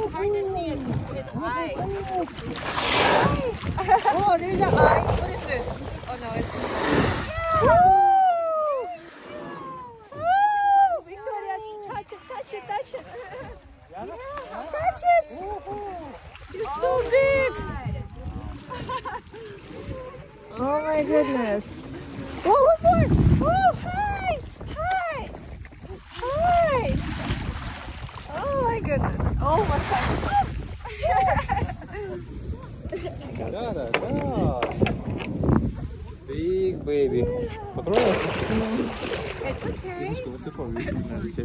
It's hard to see his eye. Oh, there's an eye. What is this? Oh no, it's... Oh, Victoria, touch it. Touch it. You're so big. Oh my goodness. Oh, one more. Oh, hi. Oh my goodness. Oh my gosh. Big baby. It's okay.